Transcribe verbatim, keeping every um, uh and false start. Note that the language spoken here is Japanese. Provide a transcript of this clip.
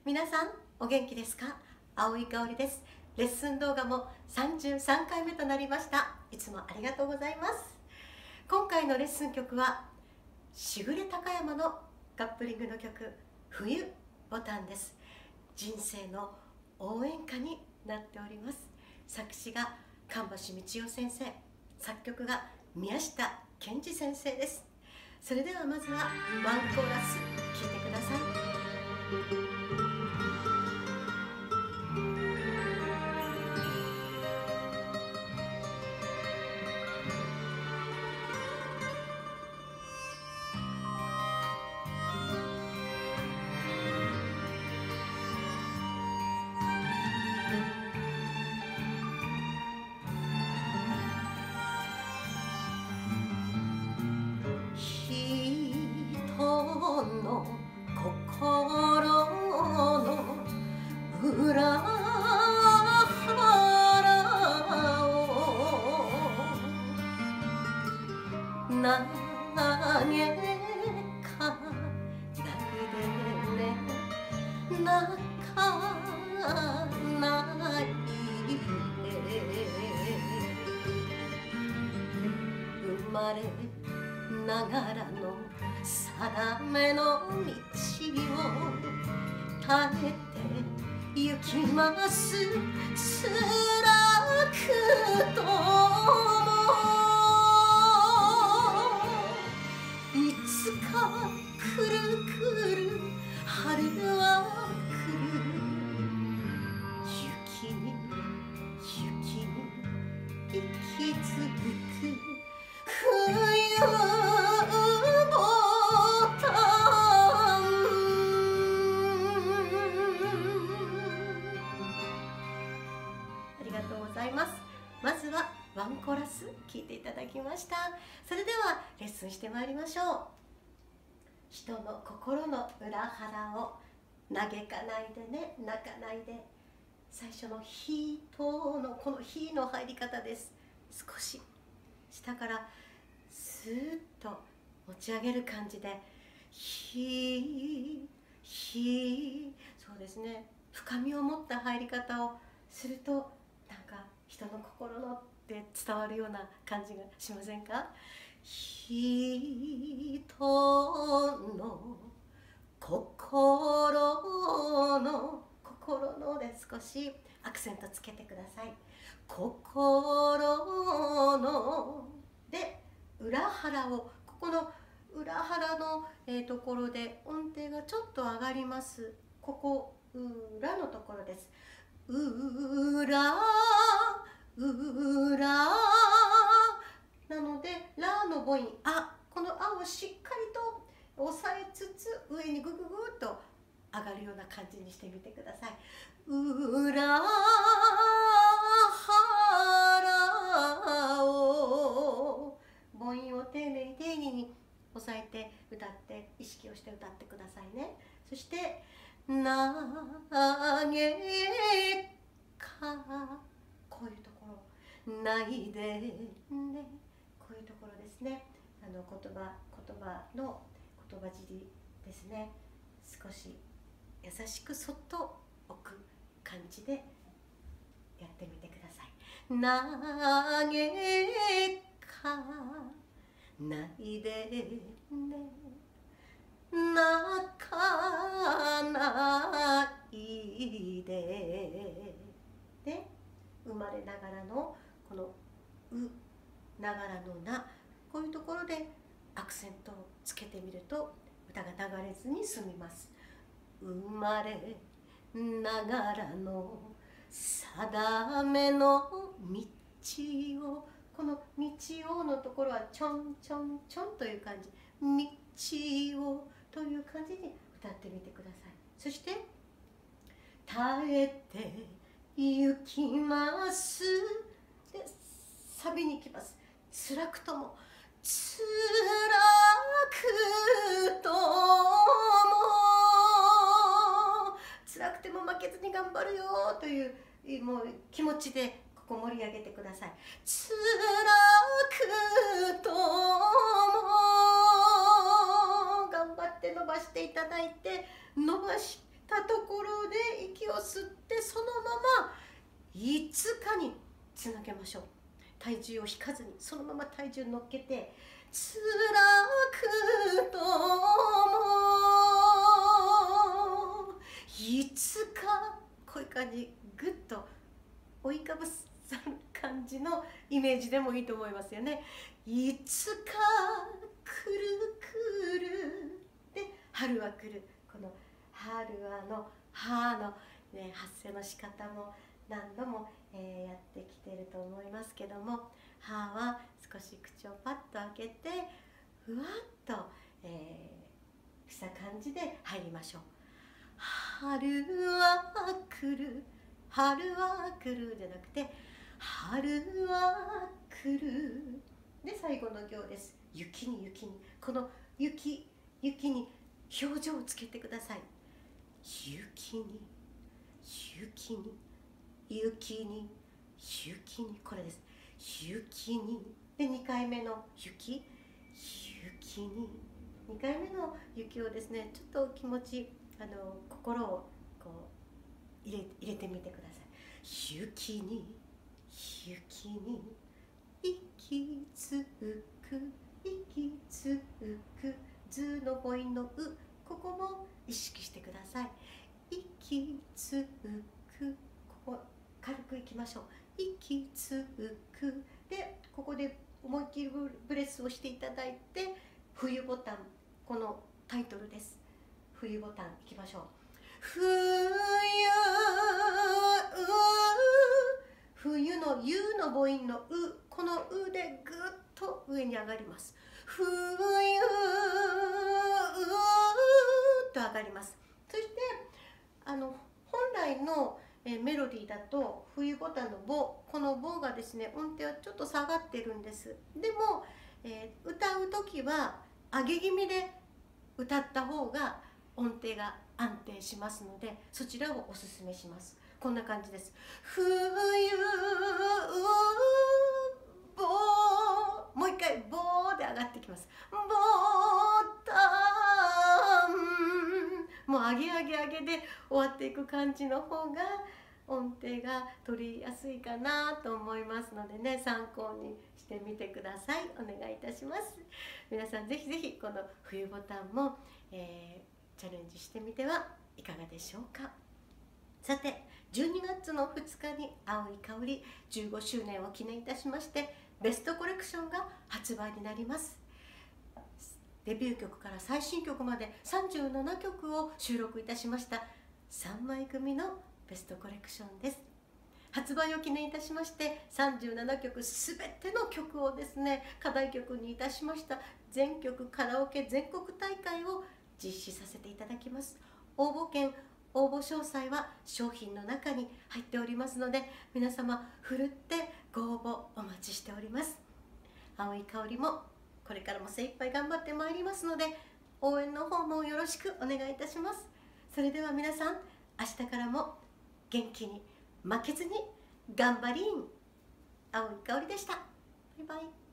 皆さんお元気ですか？青い香りです。レッスン動画もさんじゅうさんかいめとなりました。いつもありがとうございます。今回のレッスン曲はしぐれ高山のカップリングの曲冬ボタンです。人生の応援歌になっております。作詞が神橋道夫先生、作曲が宮下健二先生です。それではまずはワンコーラス聴いてください。の心の裏腹を投げかないでね、泣かないで。生まれながらの定めの道を耐えて行きます。辛くともいつか来る来る春は来る。雪に雪に息づく冬まずはワンコーラス聴いていただきました。それではレッスンしてまいりましょう。人の心の裏腹を嘆かないでね、泣かないで。最初のヒートのこのヒーの入り方です。少し下からスーッと持ち上げる感じでヒーヒー、そうですね、深みを持った入り方をするとなんか人の心のって伝わるような感じがしませんか？人の心の心ので少しアクセントつけてください。心ので裏腹を、ここの裏腹の、えー、ところで音程がちょっと上がります。ここ裏のところです。うらうらなのでラの母音あ、このあをしっかりと押さえつつ上にグググッと上がるような感じにしてみてください。うらはらを母音を丁寧に丁寧に押さえて歌って意識をして歌ってくださいね。そしてなげか、こういうところないでね、こういうところですね。あの言葉言葉の言葉尻ですね。少し優しくそっと置く感じでやってみてください。なげかないでね、泣かないで。で、生まれながらのこのうながらのな、こういうところでアクセントをつけてみると歌が流れずに済みます。生まれながらの定めの道を、この道をのところはちょんちょんちょんという感じ、道をという感じに歌ってみてください。そして耐えて行きますでサビに行きます。辛くとも辛くとも辛くても負けずに頑張るよというもう気持ちでここ盛り上げてください。辛くとも頑張って伸ばしていただいて、伸ばしたところ吸ってそのままいつかにつなげましょう。体重を引かずにそのまま体重乗っけて、辛くともいつか、こういう感じ、ぐっと追いかぶさる感じのイメージでもいいと思いますよね。いつか来る来るで、春は来る。この春はのはの、ね、発声の仕方も何度も、えー、やってきてると思いますけども、はは少し口をパッと開けてふわっと、えー、した感じで入りましょう。春は来る、春は来るじゃなくて、春は来るで最後の行です。雪に雪に、この雪雪に表情をつけてください。雪に雪に雪に雪に、これです。雪にでにかいめの雪、雪ににかいめの雪をですね、ちょっと気持ち、あの心をこう入れ入れてみてください。雪に雪に息つく息つく、図の母音のう、ここも意識してください。息つく、ここ軽くいきましょう。息つくで、ここで思いっきりブレスをしていただいて、冬ボタン、このタイトルです。冬ボタンいきましょう。冬、冬のゆの母音のう、このうでぐっと上に上がります。冬と上がります。そしてあの本来のえメロディーだと冬ボタンのボ、このボがですね、音程はちょっと下がってるんです。でも、えー、歌う時は上げ気味で歌った方が音程が安定しますので、そちらをおすすめします。こんな感じです。冬ボー、もう一回ボーで上がってきます。ボタン、もう上げ上げ上げで終わっていく感じの方が音程が取りやすいかなと思いますのでね、参考にしてみてください。お願いいたします。皆さんぜひぜひこの冬ボタンも、えー、チャレンジしてみてはいかがでしょうか。さて、じゅうにがつのふつかに青い香りじゅうごしゅうねんを記念いたしまして、ベストコレクションが発売になります。デビュー曲から最新曲までさんじゅうななきょくを収録いたしましたさんまい組のベストコレクションです。発売を記念いたしましてさんじゅうななきょくすべての曲をですね、課題曲にいたしました全曲カラオケ全国大会を実施させていただきます。応募券、応募詳細は商品の中に入っておりますので、皆様ふるってご応募お待ちしております。青い香りもこれからも精一杯頑張ってまいりますので、応援の方もよろしくお願いいたします。それでは皆さん、明日からも元気に負けずに頑張りん。青い香りでした。バイバイ。